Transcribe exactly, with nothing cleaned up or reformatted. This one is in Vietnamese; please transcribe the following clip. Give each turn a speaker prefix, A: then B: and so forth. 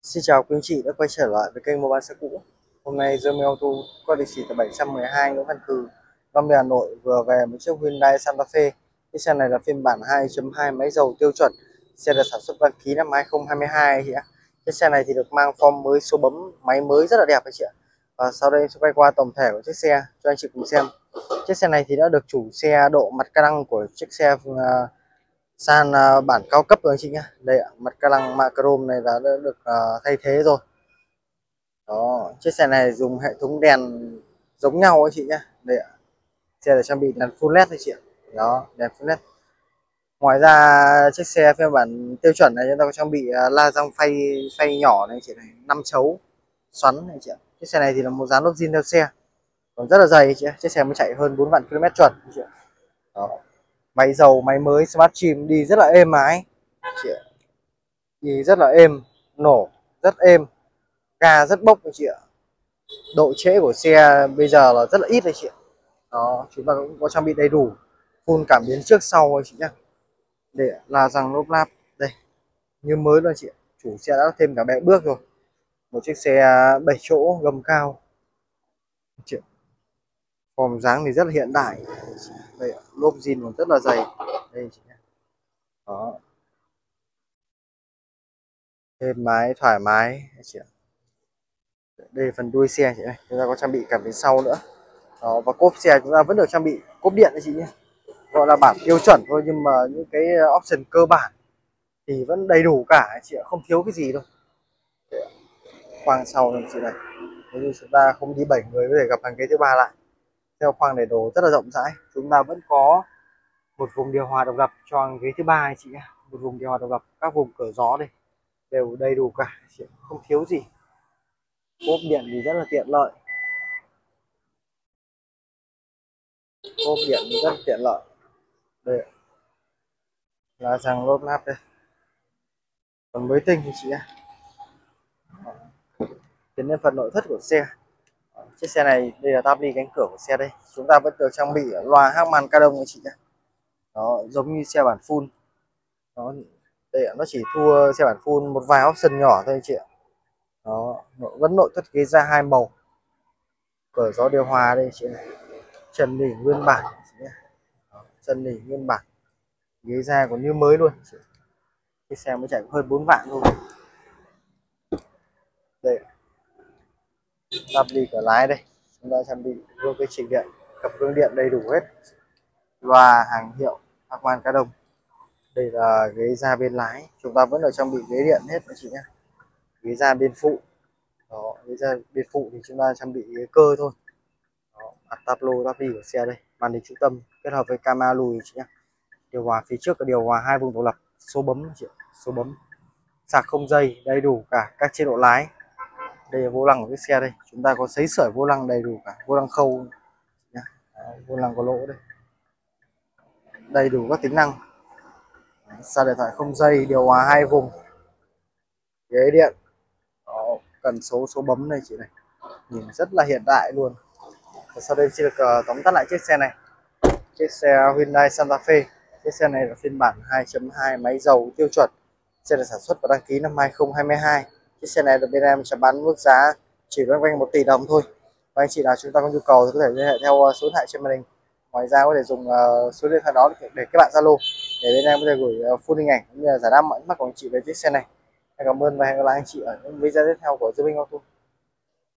A: Xin chào quý anh chị đã quay trở lại với kênh mua bán xe cũ. Hôm nay Dương Minh Auto có địa chỉ tại bảy trăm mười hai Nguyễn Văn Cừ, Long Biên, Hà Nội vừa về một chiếc Hyundai Santa Fe. Chiếc xe này là phiên bản hai chấm hai máy dầu tiêu chuẩn. Xe được sản xuất đăng ký năm hai không hai hai chị ạ. Chiếc xe này thì được mang form mới, số bấm máy mới rất là đẹp anh chị ạ. Và sau đây sẽ quay qua tổng thể của chiếc xe cho anh chị cùng xem. Chiếc xe này thì đã được chủ xe độ mặt ca lăng của chiếc xe uh, san uh, bản cao cấp rồi anh chị nhé. Đây ạ, mặt ca lăng mạ chrome này đã, đã được uh, thay thế rồi. Đó, chiếc xe này dùng hệ thống đèn giống nhau anh chị nhé. Đây ạ, xe được trang bị đèn full led anh chị ạ. Đó, đèn full led. Ngoài ra chiếc xe phiên bản tiêu chuẩn này chúng ta có trang bị uh, la răng phay phay nhỏ này anh chị này, năm chấu xoắn này anh chị ạ. Chiếc xe này thì là một dán lốp zin theo xe, còn rất là dày anh chị ạ. Chiếc xe mới chạy hơn bốn vạn ki lô mét chuẩn anh chị ạ. Đó, máy dầu máy mới smart trim, đi rất là êm ái chị ạ. Đi rất là êm, nổ rất êm, ga rất bốc anh chị ạ. Độ trễ của xe bây giờ là rất là ít anh chị ạ. Đó, chúng ta cũng có trang bị đầy đủ full cảm biến trước sau anh chị nhé. Để là rằng lốp láp đây như mới luôn chị ạ. Chủ xe đã thêm cả bệ bước rồi. Một chiếc xe bảy chỗ gầm cao chị. Form dáng thì rất là hiện đại. Đây, lốp zin còn rất là dày đây chị nhé. Đó, êm mái thoải mái chị ạ. Đây phần đuôi xe chị này, chúng ta có trang bị cả phía sau nữa. Đó, và cốp xe chúng ta vẫn được trang bị cốp điện đấy chị nhé, gọi là bản tiêu chuẩn thôi, nhưng mà những cái option cơ bản thì vẫn đầy đủ cả chị ạ, không thiếu cái gì đâu. Khoang sau này chị này, nếu như chúng ta không đi bảy người có thể gặp hàng ghế thứ ba lại. Theo khoang để đồ rất là rộng rãi, chúng ta vẫn có một vùng điều hòa độc lập cho hàng ghế thứ ba chị nhé, một vùng điều hòa độc lập, các vùng cửa gió đây đều đầy đủ cả chị, không thiếu gì. Cốp điện thì rất là tiện lợi, cốp điện thì rất là tiện lợi. Đây là rằng lốp láp đây, còn mới tinh thì chị nhé. Tiến lên phần nội thất của xe. Chiếc xe này đây là tab ly cánh cửa của xe đây, chúng ta vẫn được trang bị loa hát màn ca đông anh chị nhé. Đó, giống như xe bản full. Đó, đây nó chỉ thua xe bản full một vài option nhỏ thôi anh chị ạ. Đó, vẫn nội thất ghế da hai màu, cửa gió điều hòa đây chị này, trần nỉ nguyên bản chị nhé. Đó, trần nỉ nguyên bản, ghế da còn như mới luôn chị. Chiếc xe mới chạy hơn bốn vạn thôi. Đây, tab ly cửa lái đây, chúng ta trang bị vô cái chỉnh điện, cặp gương điện đầy đủ hết, loa hàng hiệu hát màn ca đông. Đây là ghế da bên lái, chúng ta vẫn được trang bị ghế điện hết anh chị nhé. Ghế da bên phụ, đó, ghế da bên phụ thì chúng ta trang bị ghế cơ thôi. Đó, mặt táp lô táp ly của xe đây, màn hình trung tâm kết hợp với camera lùi chị nhé. Điều hòa phía trước là điều hòa hai vùng độc lập, số bấm chị, số bấm, sạc không dây, đầy đủ cả các chế độ lái. Đây là vô lăng của chiếc xe đây, chúng ta có sấy sỏi vô lăng đầy đủ cả, vô lăng khâu nhé. Đó, vô lăng có lỗ đây, đầy đủ các tính năng. Sạc điện thoại không dây, điều hòa hai vùng, ghế điện. Đó, cần số số bấm này chị này, nhìn rất là hiện đại luôn. Và sau đây xin được uh, tóm tắt lại chiếc xe này. Chiếc xe Hyundai Santa Fe, chiếc xe này là phiên bản hai chấm hai máy dầu tiêu chuẩn. Xe được sản xuất và đăng ký năm hai không hai hai. Chiếc xe này được bên em chào bán mức giá chỉ loanh quanh một tỷ đồng thôi. Và anh chị nào chúng ta có nhu cầu thì có thể liên hệ theo số điện thoại trên màn hình. Ngoài ra có thể dùng uh, số điện thoại đó để, để kết bạn Zalo để bên em có thể gửi uh, full hình ảnh cũng như là giải đáp mọi thắc mắc của anh chị về chiếc xe này. Em cảm ơn và hẹn gặp lại anh chị ở những video tiếp theo của Dương Minh Auto.